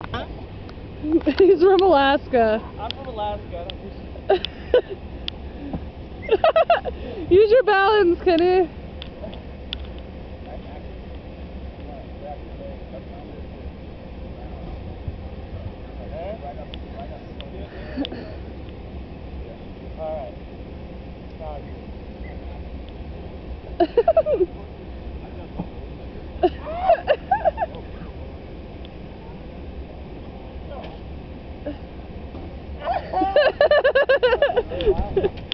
He's from Alaska. I'm from Alaska. Use your balance, Kenny. All right.